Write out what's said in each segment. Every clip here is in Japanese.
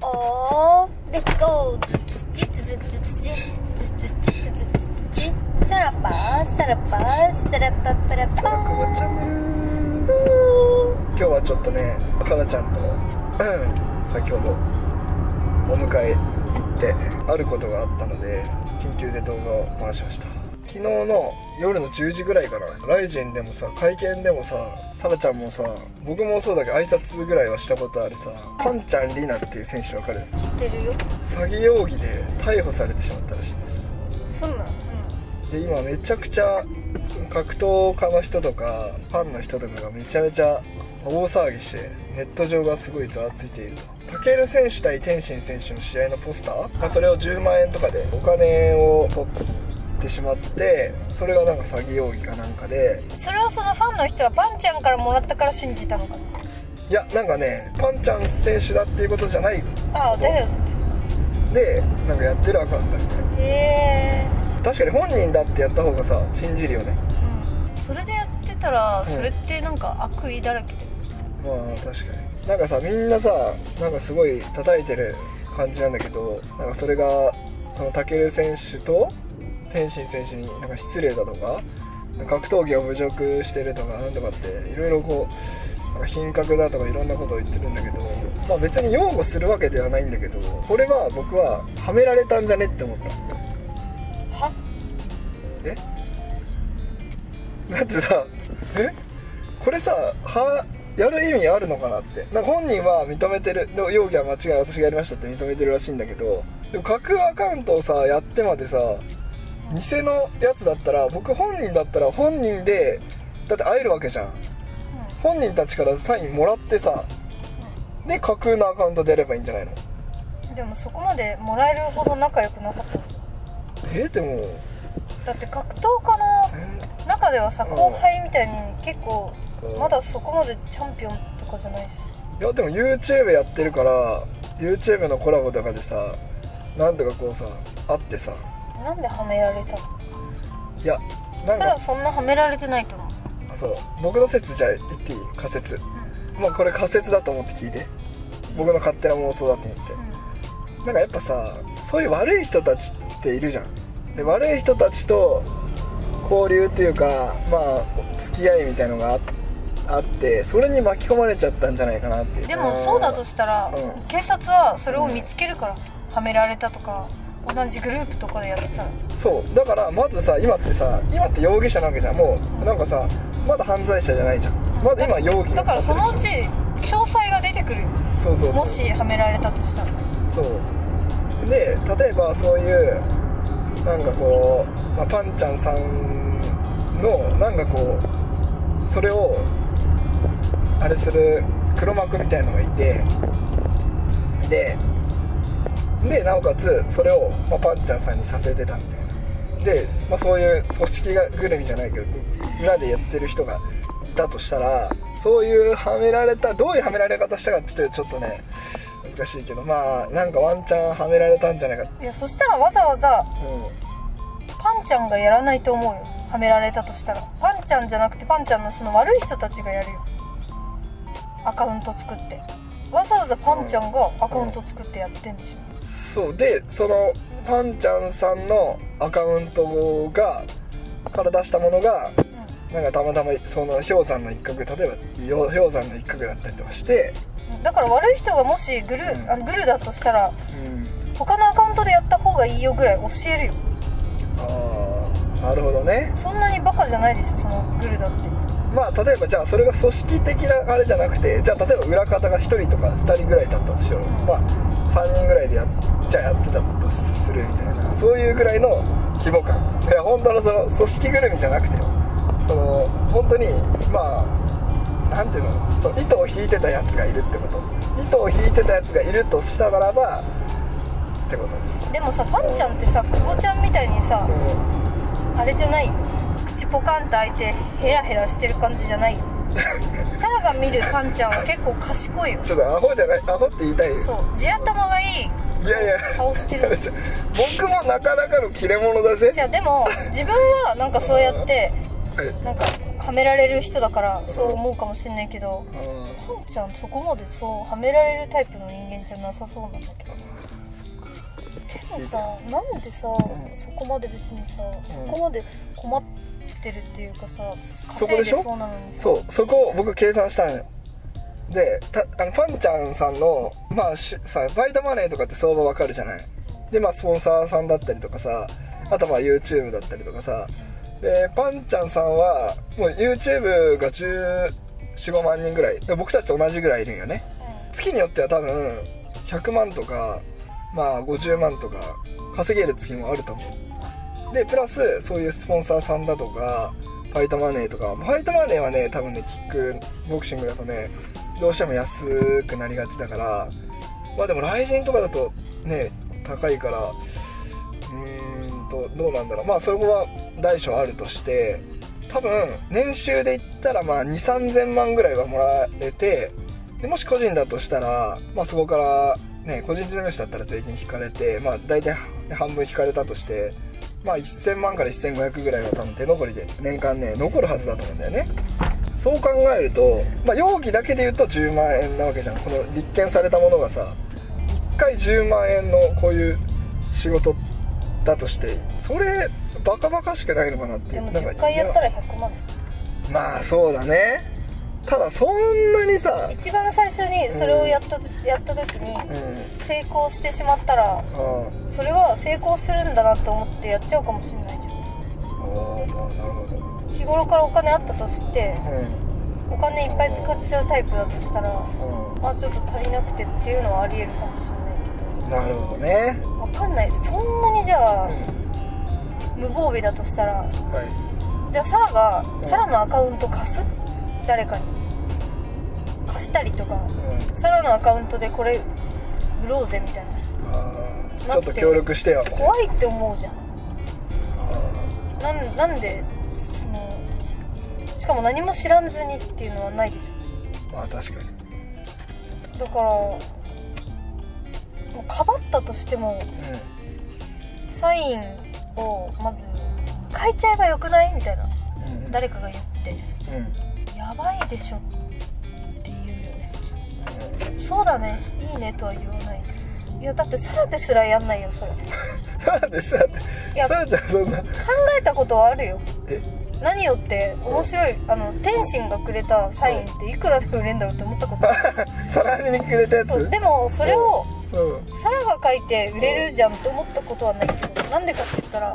おー、レッツゴー。サラパーサラパーサラパパラパー。 さらくまチャンネル。今日はちょっとね、さらちゃんと先ほどお迎え行ってあることがあったので緊急で動画を回しました。昨日の夜の10時ぐらいからライジンでもさ、会見でもさ、さらちゃんもさ、僕もそうだけど挨拶ぐらいはしたことあるさ、パンちゃんリナっていう選手わかる？ 知ってるよ。 詐欺容疑で逮捕されてしまったらしいです。 そんなん。 で今めちゃくちゃ格闘家の人とかファンの人とかがめちゃめちゃ大騒ぎしてネット上がすごいざわついていると。タケル選手対天心選手の試合のポスター、それを10万円とかでお金を取ってしまって、それがなんか詐欺容疑かなんかで、 それをそのファンの人はパンちゃんからもらったから信じたのかな。 いやなんかね、パンちゃん選手だっていうことじゃない。 ああ、だよ。 でなんかやってるアカウントみたいな。 へえ。 確かに本人だってやった方がさ信じるよね。 それでやってたら、それってなんか悪意だらけで。 まあ確かになんかさ、みんなさなんかすごい叩いてる感じなんだけど、なんかそれがそのタケル選手と天心選手になんか失礼だとか格闘技を侮辱してるとかなんとかっていろいろこうなんか品格だとかいろんなことを言ってるんだけど、まあ別に擁護するわけではないんだけど、これは僕ははめられたんじゃねって思った。 は？ え？だってさ、これさやる意味あるのかなって。なんか本人は認めてる、容疑は間違い、私がやりましたって認めてるらしいんだけど、でも架空アカウントをさやってまでさ、偽のやつだったら、僕本人だったら本人でだって会えるわけじゃん、本人たちからサインもらってさ、で架空のアカウントでやればいいんじゃないの？ でもそこまでもらえるほど仲良くなかった。 でもだって格闘家の中ではさ、後輩みたいに結構まだそこまでチャンピオンとかじゃないし。 いやでも YouTube やってるから YouTube のコラボとかでさ、なんとかこうさ会ってさ。 なんではめられたの？ いやなんかそんなはめられてないと思う。 そう僕の説じゃ言っていい？仮説、まあこれ仮説だと思って聞いて、僕の勝手な妄想だと思って、なんかやっぱさ、そういう悪い人たちっているじゃん。で悪い人たちと交流っていうか、まあ付き合いみたいのがあって、それに巻き込まれちゃったんじゃないかなっていう。 でもそうだとしたら、警察はそれを見つけるから、はめられたとか同じグループとかでやってたら。 そうだからまずさ、今って容疑者なわけじゃん。もうなんかさ、まだ犯罪者じゃないじゃん。まだ今容疑だからそのうち詳細が出てくるよ。 そうもしはめられたとしたら。 そうで、例えばそういうなんかこう、パンちゃんさんのなんかこうそれをあれする黒幕みたいなのがいて、でなおかつそれを、パンちゃんさんにさせてたみたいな。で、そういう組織がぐるみじゃないけど裏でやってる人がいたとしたら、そういうはめられた、どういうはめられ方したかってちょっとね難しいけど、なんかワンチャンはめられたんじゃないか。 いや、そしたらわざわざ、パンちゃんがやらないと思うよ。はめられたとしたらパンちゃんじゃなくて、パンちゃんのその悪い人たちがやるよ。アカウント作ってわざわざパンちゃんがアカウント作ってやってんでしょ。 そうで、そのパンちゃんさんのアカウントから出したものが、なんかたまたまその氷山の一角、例えば氷山の一角だったりとかして、 だから悪い人がもしグルだとしたら、他のアカウントでやった方がいいよぐらい教えるよ。 ああ、なるほどね。 そんなにバカじゃないでしょ、そのグルだって。 例えばじゃあそれが組織的なあれじゃなくて、じゃあ例えば裏方が1人とか2人ぐらいだったとしよう。3人ぐらいでやってたとするみたいな、そういうぐらいの規模感。いや本当のその組織ぐるみじゃなくてよ、その本当になんていうの、その糸を引いてたやつがいるってこと。糸を引いてたやつがいるとしたならばってこと。 でもさ、パンちゃんってさ、久保ちゃんみたいにさ、あれじゃないよ。口ポカンと開いてヘラヘラしてる感じじゃないよ。サラが見るパンちゃんは結構賢いよ。 ちょっとアホじゃない、アホって言いたいよ。 そう、地頭がいい顔してる。 僕もなかなかの切れ者だぜ。 じゃあでも自分はなんかそうやってなんかはめられる人だからそう思うかもしんないけど、パンちゃんそこまでそうはめられるタイプの人間じゃなさそうなんだけど。でもさ、なんでさ、そこまで別にさ、そこまで困ってるっていうかさ、稼いでそうなのにさ、 そこを僕計算したんよ。でパンちゃんさんのまあさ、ファイトマネーとかって相場わかるじゃない。でまあスポンサーさんだったりとかさ、あとまあ YouTube だったりとかさ、でパンちゃんさんはもう YouTube が14、15万人ぐらいで、僕たちと同じぐらいいるんよね。月によっては多分100万とかまあ50万とか稼げる月もあると思う。でプラスそういうスポンサーさんだとかファイトマネーとか、ファイトマネーはね多分ねキックボクシングだとねどうしても安くなりがちだから、まあでも雷神とかだとね高いから、どうなんだろう。まあそこは大小あるとして、多分年収で言ったらまあ 2,3000 万ぐらいはもらえて、でもし個人だとしたらまあそこからね、個人事業主だったら税金引かれて、まあ大体半分引かれたとして、まあ1000万から1500ぐらいは多分手残りで年間ね残るはずだと思うんだよね。そう考えると、まあ容疑だけで言うと10万円なわけじゃん。この立件されたものがさ、1回10万円のこういう仕事だとして、それバカバカしくないのかなって。 でも10回やったら100万。 まあそうだね。ただそんなにさ、 一番最初にそれをやった時に成功してしまったら、それは成功するんだなって思ってやっちゃうかもしれないじゃん。 なるほど。 日頃からお金あったとして、お金いっぱい使っちゃうタイプだとしたら、ちょっと足りなくてっていうのはありえるかもしれないけど。 なるほどね。 わかんない。そんなにじゃあ、無防備だとしたら、じゃあサラのアカウント貸す？誰かに貸したりとか、サラのアカウントでこれ売ろうぜみたいな、 ちょっと協力してよ。 怖いって思うじゃん。なんでしかも何も知らずにっていうのはないでしょ。 まあ確かに。 だからもうかばったとしても、サインをまず書いちゃえばよくないみたいな、誰かが言って、やばいでしょって言うよね。そうだね、いいねとは言わない。いやだってサラですらやんないよそれ。 サラですらって、いやサラちゃんそんな考えたことはあるよ。何よって面白い、天心がくれたサインっていくらで売れんだろうって思ったことある。 サラにくれたやつ。 でもそれをサラが書いて売れるじゃんって思ったことはないけど、なんでかって言ったら、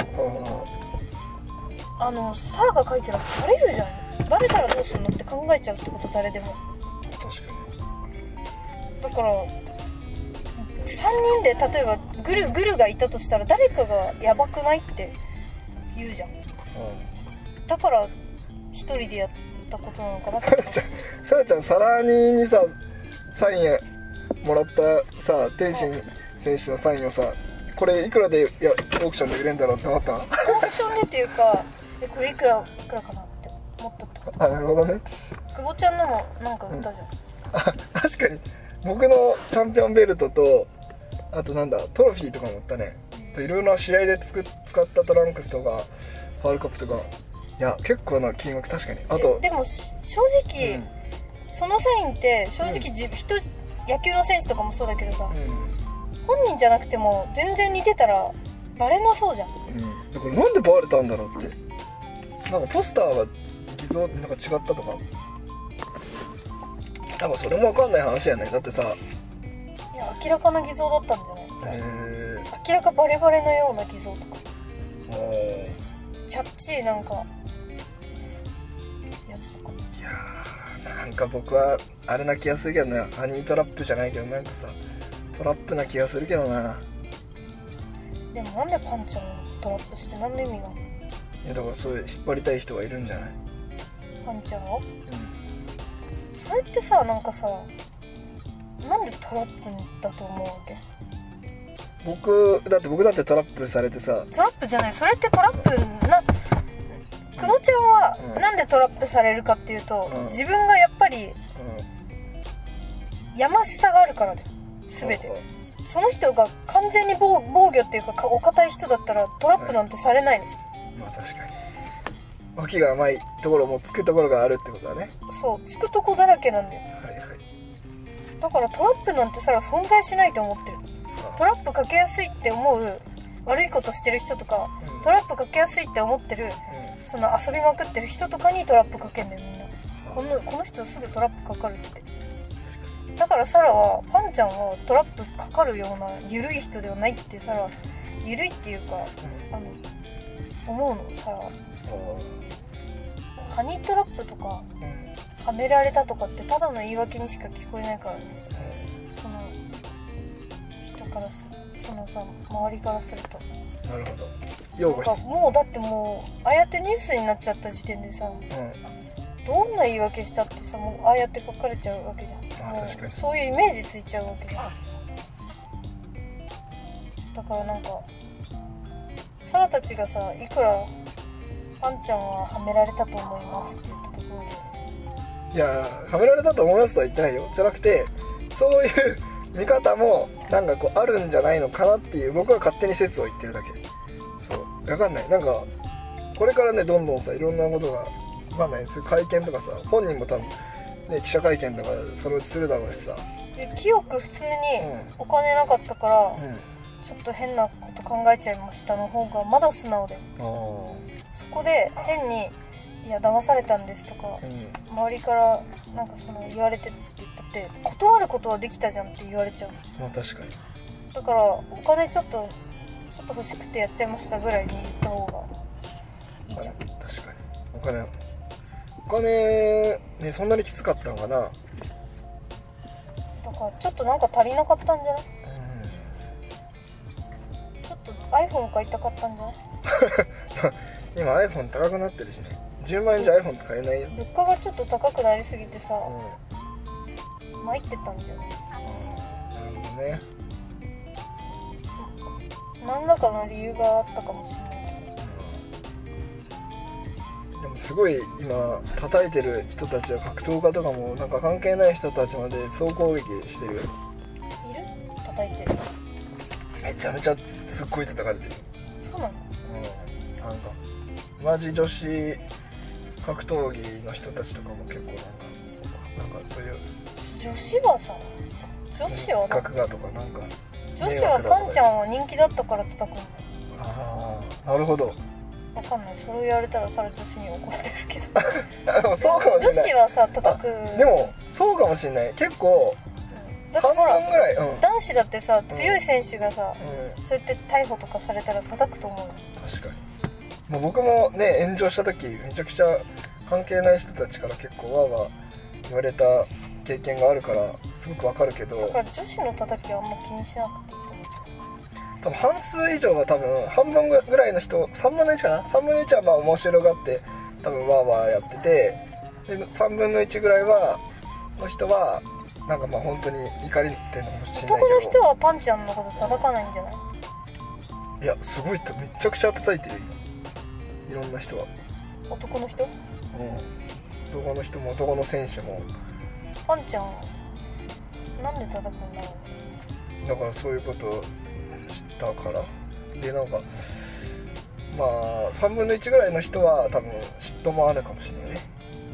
サラが書いてるのバレるじゃん。バレたらどうするのって考えちゃうってこと、誰でも。 確かに。 だから3人で例えばグルがいたとしたら、誰かがやばくないって言うじゃん。だから一人でやったことなのかなって。 サラちゃんサラにさサインもらったさ、天心選手のサインをさ、これいくらでオークションで売れんだろうって思ったの？オークションでっていうか、これいくらかなって思ったってこと。 なるほどね。 久保ちゃんのもなんか売ったじゃん。 確かに僕のチャンピオンベルトと、あとなんだトロフィーとかも売ったね。いろいろな試合で使ったトランクスとかファールカップとか、いや結構な金額。確かに。あとでも正直、そのサインって正直野球の選手とかもそうだけどさ、本人じゃなくても全然似てたらバレなそうじゃん。 だからなんでバレたんだろうって。なんかポスターが偽造なんか違ったとか、なんかそれも分かんない話やね。だってさ、 いや明らかな偽造だったんじゃない？明らかバレバレのような偽造とか、チャッチーなんかやつとか。 いやー、なんか僕はあれな気がするけどね。ハニートラップじゃないけど、なんかさトラップな気がするけどな。でもなんでパンちゃんをトラップして何の意味があるの？ いやだからそういう引っ張りたい人がいるんじゃない？ パンちゃんを？それってさ、なんかさ、なんでトラップだと思うわけ？ 僕だってトラップされてさ。 トラップじゃない、それってトラップな。久保ちゃんはなんでトラップされるかっていうと、自分がやっぱりやましさがあるからだよ、全て。その人が完全に防御っていうかお堅い人だったらトラップなんてされないの。 まあ確かに。 脇が甘いところもつくところがあるってことだね。 そうつくとこだらけなんだよ。 はいはい。 だからトラップなんてさ存在しないと思ってる。トラップかけやすいって思う悪いことしてる人とか、トラップかけやすいって思ってる、その遊びまくってる人とかにトラップかけんだよみんな。この人すぐトラップかかるって。だからサラはパンちゃんはトラップかかるような緩い人ではないってサラ緩いっていうか、思うのサラは。ハニートラップとか、はめられたとかってただの言い訳にしか聞こえないからね、その人からそのさ周りからすると。 なるほど。擁護しもうだってもうああやってニュースになっちゃった時点でさ、どんな言い訳したってさもうああやって書かれちゃうわけじゃん。 確かにそういうイメージついちゃうわけじゃん。だからなんかサラたちがさいくらパンちゃんははめられたと思いますって言ったところで、 いやはめられたと思いますとは言ってないよ。じゃなくてそういう見方もなんかこうあるんじゃないのかなっていう僕は勝手に説を言ってるだけ。そう分かんない。なんかこれからねどんどんさいろんなことが分かんない。そういう会見とかさ本人も多分ね記者会見とかそれをするだろうしさ。 で清く普通にお金なかったから、ちょっと変なこと考えちゃいましたの方がまだ素直だよ。そこで変にいや騙されたんですとか、周りからなんかその言われてって言ったって断ることはできたじゃんって言われちゃう。 まあ確かに。 だからお金ちょっと欲しくてやっちゃいましたぐらいに言った方がいいじゃん。 確かにお金ねそんなにきつかったのかな。 だからちょっとなんか足りなかったんじゃない？ちょっと iPhone 買いたかったんじゃない？ 今 iPhone 高くなってるしね。10万円じゃ iPhone って買えないよ。 物価がちょっと高くなりすぎてさ、参ってたんじゃない？ なるほどね。 何らかの理由があったかもしれないけど、 でもすごい今叩いてる人たちは格闘家とかもなんか関係ない人たちまで総攻撃してるよ。 いる？叩いてる。 めちゃめちゃすっごい叩かれてる。 そうなの？ なんかマジ女子格闘技の人たちとかも結構なんかそういう女子はさ学画とかなんか女子はパンちゃんは人気だったから叩くんだよ。 ああなるほど。 わかんない。それを言われたらさら女子に怒られるけどでもそうかもしれない。 女子はさ叩く。 でもそうかもしれない。結構だってほら半分ぐらい、 男子だってさ強い選手がさ、そうやって逮捕とかされたら叩くと思うよ。 確かに。もう僕もね炎上した時めちゃくちゃ関係ない人たちから結構わーわー言われた経験があるからすごくわかるけど、 だから女子の叩きはあんま気にしなくていいと思う。 多分半数以上は多分半分ぐらいの人3分の1かな。3分の1はまあ面白がって多分わーわーやってて、で3分の1ぐらいの人はなんかまあ本当に怒りってんのかもしれないけど、 男の人はパンちゃんのこと叩かないんじゃない？ いやすごいってめちゃくちゃ叩いてるよいろんな人は。 男の人？ 男の人も男の選手も。 パンちゃんなんで叩くんだろう。だからそういうことを知ったからでなんかまあ3分の1ぐらいの人は多分嫉妬もあるかもしれないね。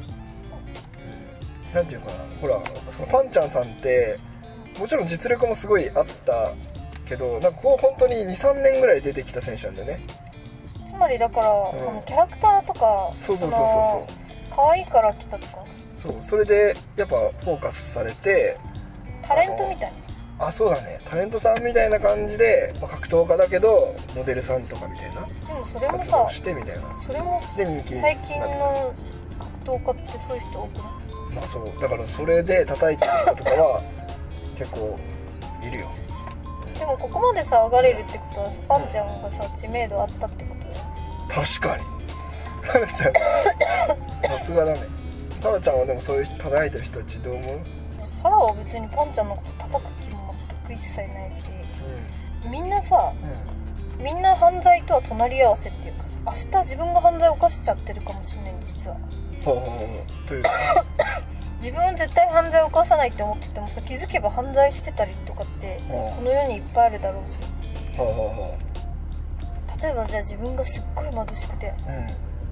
なんていうかな、ほらそのパンちゃんさんってもちろん実力もすごいあったけど、なんかこう本当に 2,3 年ぐらい出てきた選手なんだよね。 つまりだから、キャラクターとかそう可愛いから来たとか、 それでやっぱフォーカスされてタレントみたいな。そうだね、タレントさんみたいな感じで、格闘家だけどモデルさんとかみたいな。 でもそれもささしてみたいな。 それも最近の格闘家ってそういう人多くない？ まあそうだからそれで叩いてる人とかは結構いるよ。 でもここまでさ上がれるってことはパンちゃんがさ知名度あったってことだよ。 確かにサラちゃんさすがだね。サラちゃんはでもそういう叩いてる人たちどう思う？ サラは別にパンちゃんのこと叩く気も全く一切ないし、みんなさ、みんな犯罪とは隣り合わせっていうかさ、明日自分が犯罪を犯しちゃってるかもしれないんで実は。 というか自分は絶対犯罪を犯さないって思っててもさ、気づけば犯罪してたりとかってこの世にいっぱいあるだろうし、例えばじゃあ自分がすっごい貧しくて、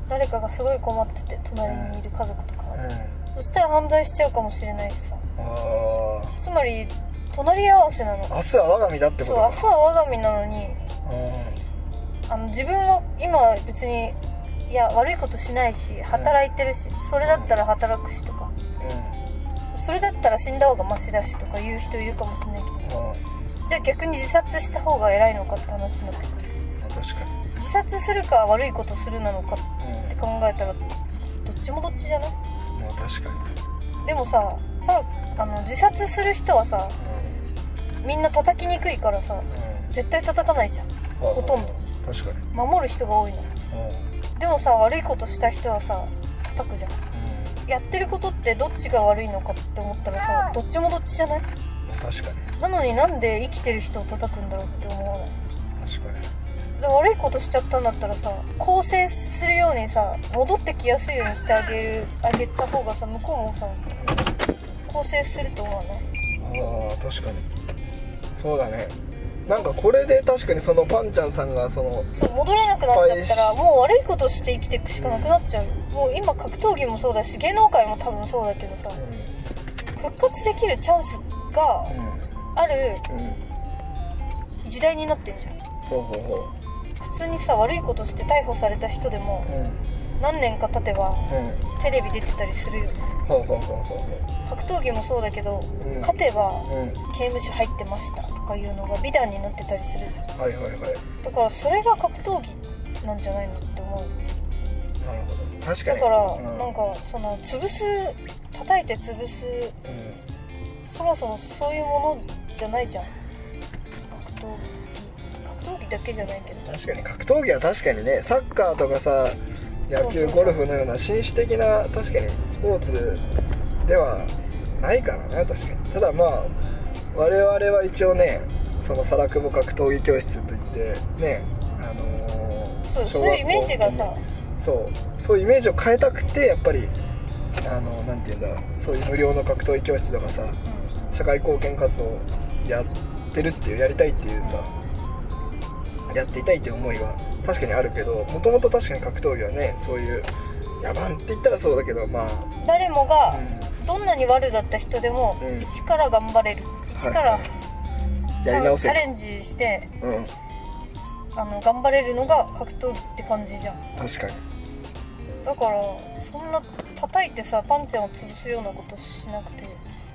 誰かがすごい困ってて隣にいる家族とか、 うん、 そしたら犯罪しちゃうかもしれないしさ。 あつまり隣り合わせなの。 あ、明日は我が身だってことか。 そう、明日は我が身なのに、自分は今別にいや悪いことしないし働いてるし、それだったら働くしとか、それだったら死んだ方がマシだしとか言う人いるかもしれないけどさ、じゃあ逆に自殺した方が偉いのかって話になってくるし、 確かに自殺するか悪いことするなのかって考えたらどっちもどっちじゃない？ 確かに。 でもさ自殺する人はさ、みんな叩きにくいからさ、絶対叩かないじゃん、ほとんど。 確かに守る人が多いの。でもさ悪いことした人はさ叩くじゃん。やってることってどっちが悪いのかって思ったらさ、どっちもどっちじゃない？ 確かに。 なのになんで生きてる人を叩くんだろうって思わない？ 確かに。 で悪いことしちゃったんだったらさ、更生するようにさ、戻ってきやすいようにしてあげた方がさ、向こうもさ更生すると思わない？ ああ、確かにそうだね。なんかこれで確かにそのパンちゃんさんがそう戻れなくなっちゃったら、もう悪いことして生きていくしかなくなっちゃうよ。もう今格闘技もそうだし芸能界も多分そうだけどさ、復活できるチャンスがある時代になってんじゃん。普通にさ悪いことして逮捕された人でも、何年か経てば、テレビ出てたりするよね。格闘技もそうだけど、勝てば、刑務所入ってましたとかいうのが美談になってたりするじゃん。だからそれが格闘技なんじゃないのって思う。 なるほど、確かに。 だから、なんかその叩いて潰す、そもそもそういうものじゃないじゃん、格闘技だけじゃないけど。 確かに格闘技は確かにね、サッカーとかさ野球ゴルフのような紳士的な確かにスポーツではないからね。確かに。ただまあ我々は一応ね、その皿久保格闘技教室といってね、 そういうイメージがさ、 そういうイメージを変えたくて、やっぱりなんていうんだ、そういう無料の格闘技教室とかさ、社会貢献活動やってるっていう、やりたいっていうさ、やっていたいっていう思いが確かにあるけど、もともと確かに格闘技はね、そういう野蛮って言ったらそうだけど、まあ誰もが、どんなに悪だった人でも、一から頑張れる、一からチャレンジして、頑張れるのが格闘技って感じじゃん。 確かに。 だからそんな叩いてさパンちゃんを潰すようなことしなくて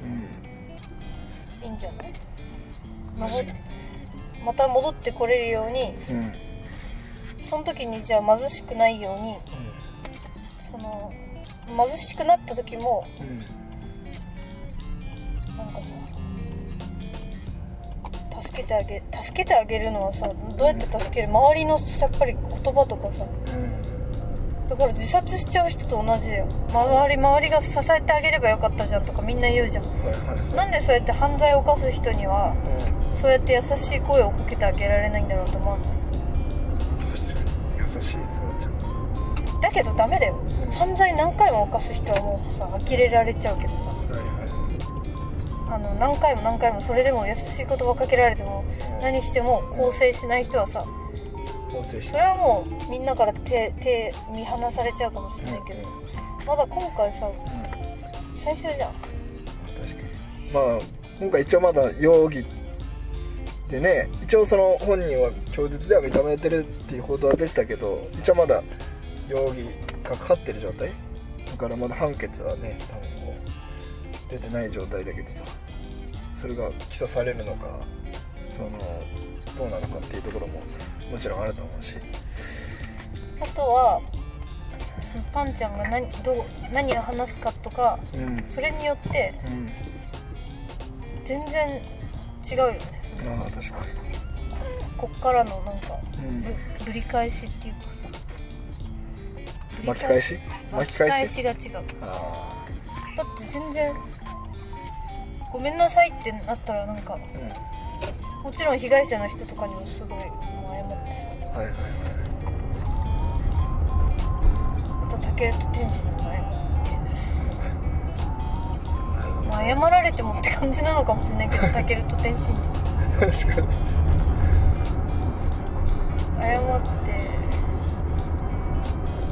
いいんじゃない？また戻ってこれるように、その時にじゃあ貧しくないように、貧しくなった時も、なんかさ助けてあげるのはさ、どうやって助ける？周りのやっぱり言葉とかさ、だから自殺しちゃう人と同じだよ。周りが支えてあげればよかったじゃんとかみんな言うじゃん。なんでそうやって犯罪を犯す人には、そうやって優しい声をかけてあげられないんだろうと思わない？ 優しい、そうちゃん。 だけどダメだよ、犯罪何回も犯す人はもうさ呆れられちゃうけどさ、何回もそれでも優しい言葉かけられても、何しても更生しない人はさ、それはもうみんなから手見放されちゃうかもしれないけど、まだ今回さ、最初じゃん。 確かに。まあ今回一応まだ容疑でね、一応その本人は供述では認めてるっていう報道は出てたけど、一応まだ容疑がかかってる状態だから、まだ判決はね多分こう出てない状態だけどさ、それが起訴されるのかどうなのかっていうところももちろんあると思うし、 あとはそのパンちゃんが何を話すかとか、それによって、全然違うよね。 確かに。 こっからのなんか、ぶり返しっていうかさ、 巻き返しが違う。だって全然ごめんなさいってなったらなんか、もちろん被害者の人とかにもすごい謝ってさ、あとタケルと天心にも謝って、謝られてもって感じなのかもしれないけど、タケルと天心って確かに謝って、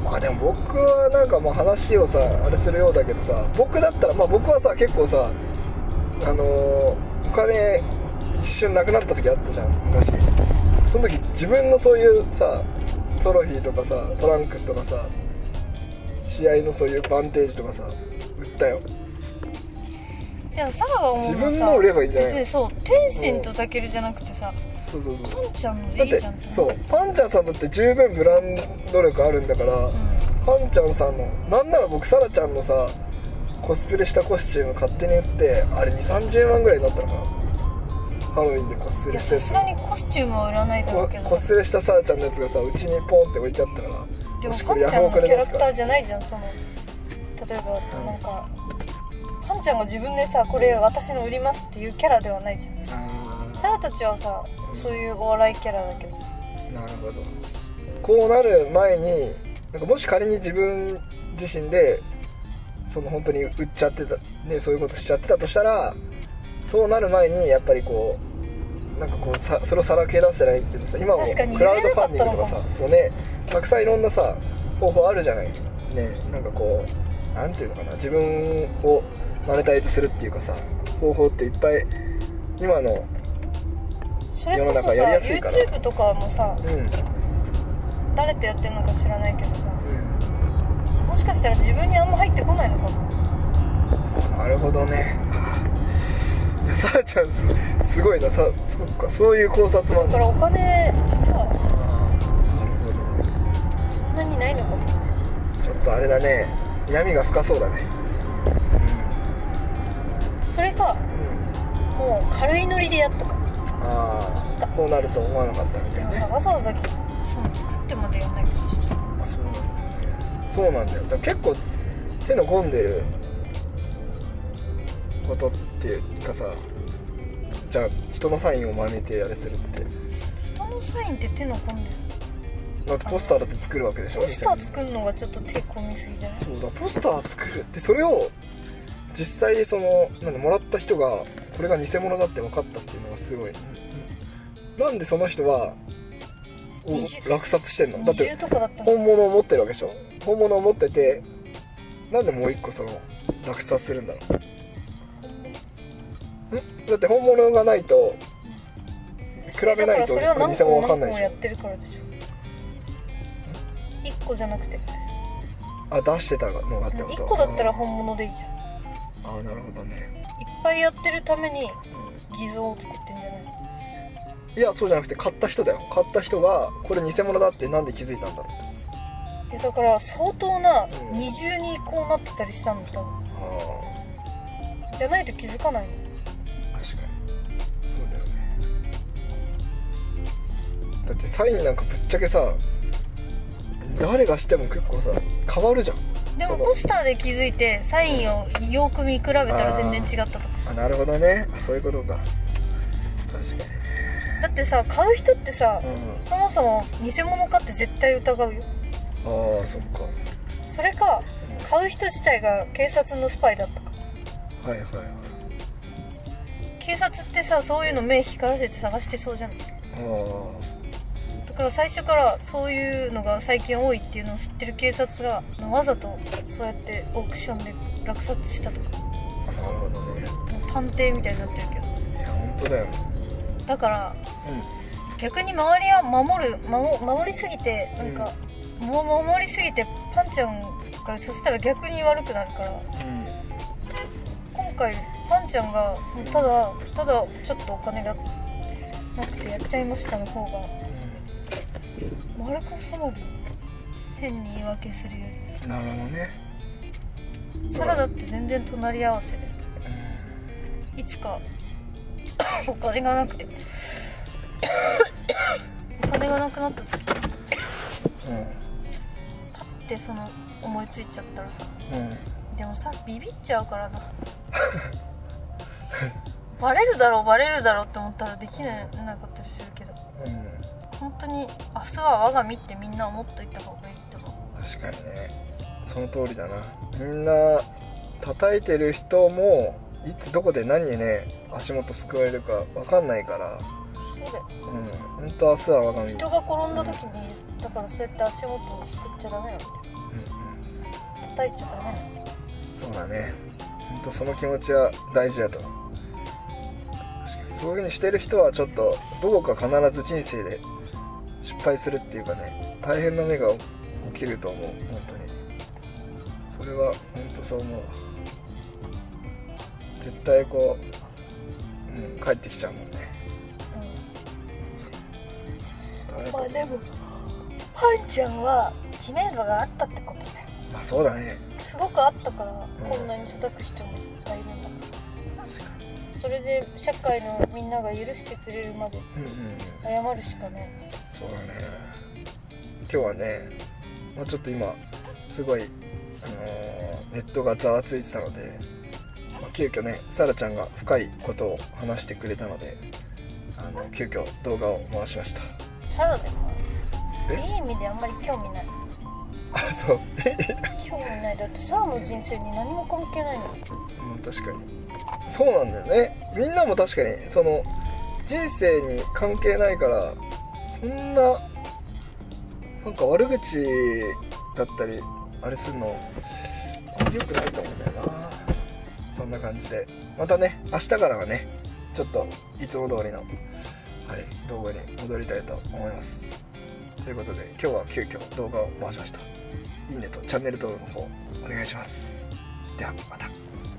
まあでも僕はなんかもう話をさあれするようだけどさ、僕だったら、まあ僕はさ結構さお金一瞬なくなった時あったじゃん昔。その時自分のそういうさトロフィーとかさトランクスとかさ試合のそういうバンテージとかさ売ったよ。 じゃあサラが思うのさ、 自分の売ればいいんじゃないの。 別にそう天心とタケルじゃなくてさ、 そうそうそう、 パンちゃんのでだっていいじゃんってそうパンちゃんさんだって十分ブランド力あるんだから、パンちゃんさんのなんなら僕サラちゃんのさコスプレしたコスチューム勝手に売ってあれ 2,30 万ぐらいになったのかな。ハロウィンでコスプレしてさすがにコスチュームは売らないだろうけど、 コスプレしたサラちゃんのやつがさうちにポンって置いてあったから、 でもこれパンちゃんのキャラクターーじゃないじゃん。その例えばなんか、パンちゃんが自分でさこれ私の売りますっていうキャラではないじゃん。サラたちはさそういうお笑いキャラだけどさ。 なるほど。こうなる前になんかもし仮に自分自身でその本当に売っちゃってたね、そういうことしちゃってたとしたら、そうなる前にやっぱりこうなんかこうそれをさらけ出すじゃないけどさ、今もクラウドファンディングとかさ、そうね、たくさんいろんなさ方法あるじゃないね。なんかこうなんていうのかな、自分をマネタイズするっていうかさ方法っていっぱい今の世の中やりやすいから。 それこそさ YouTube とかもさ、誰とやってるのか知らないけどさ、もしかしたら自分にあんま入ってこないのかも。 なるほどね。いやさあちゃん すごいな。そっか、そういう考察もある。 だからお金実はなるほど、 そんなにないのかも。 ちょっとあれだね、闇が深そうだね。 それか、もう軽いノリでやったか。 こうなると思わなかったみたいなね。 でもさ、わざわざその作ってまでやんないかそしたら。 そうなんだよ。だから結構手の込んでることっていうかさ、じゃあ人のサインを真似てあれするって、 人のサインって手の込んでる。 だってポスターだって作るわけでしょ。 ポスター作るのがちょっと手込みすぎじゃない？ そうだ、ポスター作るってそれを実際そのもらった人がこれが偽物だって分かったっていうのがすごい。なんでその人は落札してんの？だって本物を持ってるわけでしょ。本物を持っててなんでもう一個その落札するんだろう。だって本物がないと比べないと偽物分かんないでしょ。 やってるからでしょ。1個じゃなくて出してたのがってこと。 1個だったら本物でいいじゃん。 なるほどね。 いっぱいやってるために偽造を作ってんじゃないの？ いや、そうじゃなくて買った人だよ。買った人がこれ偽物だってなんで気づいたんだろう。いやだから相当な二重にこうなってたりしたんだ多分。じゃないと気づかないの。 確かにそうだよね。だってサインなんかぶっちゃけさ誰がしても結構さ変わるじゃん。 でもポスターで気づいてサインをよく見比べたら全然違ったとか。 なるほどね。そういうことか。確かに。 だってさ買う人ってさ、そもそも偽物かって絶対疑うよ。 そっか。 それか、買う人自体が警察のスパイだったか。 はいはいはい。 警察ってさそういうの目光らせて探してそうじゃん。だから最初からそういうのが最近多いっていうのを知ってる警察がわざとそうやってオークションで落札したとか。 なるほどね。 探偵みたいになってるけど。 いや本当だよ。 だから、逆に周りは守りすぎてなんか、守りすぎてパンちゃんがそしたら逆に悪くなるから、今回パンちゃんがただちょっとお金がなくてやっちゃいましたの方が丸く収まるよ。変に言い訳するより。 なるほどね。 サラだって全然隣り合わせで、いつかお金がなくてお金がなくなった時、パッてその思いついちゃったらさ、でもさビビっちゃうからなバレるだろうって思ったらできなかったりするけど、本当に明日は我が身ってみんな思っといた方がいいと思う。 確かにね、その通りだな。みんな叩いてる人もいつどこで何にね足元すくわれるか分かんないから。 そうだよ。 本当明日は我が身。 人が転んだ時に、だからそうやって足元をすくっちゃダメなんだよ。 叩いちゃダメ。 そうだね、ほんとその気持ちは大事だと思う。確かにそういう風にしてる人はちょっとどこか必ず人生で失敗するっていうかね、大変な目が起きると思う。本当にそれは本当そう思う。絶対こう、帰ってきちゃうもんね。 まあでもパンちゃんは知名度があったってことだよ。 まあそうだね。 すごくあったから、こんなに叩く人もいっぱいいるんだから。 確かに。 それで社会のみんなが許してくれるまで謝るしかない。 そうだね。今日はね、もうちょっと今すごい、ネットがざわついてたので、急遽ねサラちゃんが深いことを話してくれたので、急遽動画を回しました。 サラでもいい意味であんまり興味ない。 あ、そう興味ない。だってサラの人生に何も関係ないの。 確かにそうなんだよね。みんなも確かにその人生に関係ないから、そんななんか悪口だったりあれするの良くないと思うんだよな。そんな感じでまたね、明日からはねちょっといつも通りの、動画に戻りたいと思います。ということで今日は急遽動画を回しました。いいねとチャンネル登録の方お願いします。ではまた。